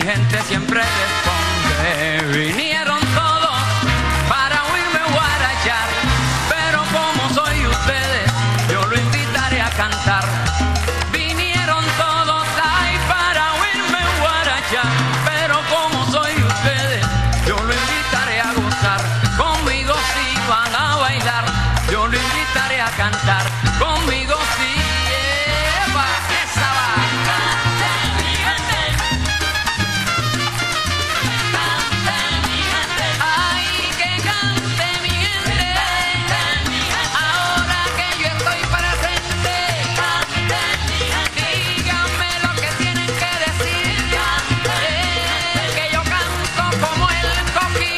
gente siempre responde. Vinieron todos para oírme guarachar, pero como soy ustedes, yo lo invitaré a cantar. Vinieron todos ahí para oírme guarachar, pero como soy ustedes, yo lo invitaré a gozar. Conmigo sí van a bailar, yo lo invitaré a cantar. Conmigo sí, ¡epa! ¡Esa va! ¡Cante mi gente! ¡Cante mi gente! ¡Ay, que cante mi gente! Ahora que yo estoy presente, cante mi gente. Díganme lo que tienen que decir. Que yo canto como el coqui.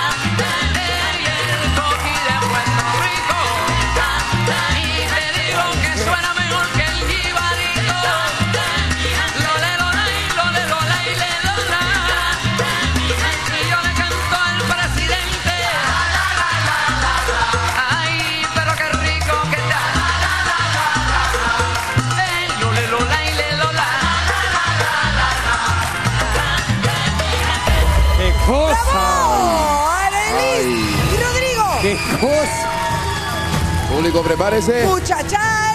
El coqui de Puerto Rico. Y te digo que suena mejor que el jibarito. Lole, lolay, lole, lolay, le, lola. Y yo le canto al presidente. Ay, pero qué rico que está. Lole, lolay, le, lola. ¡Qué cosa! ¡Bravo! Arelis y Rodrigo. ¡Qué cosa! Público, prepárese. Muchachas.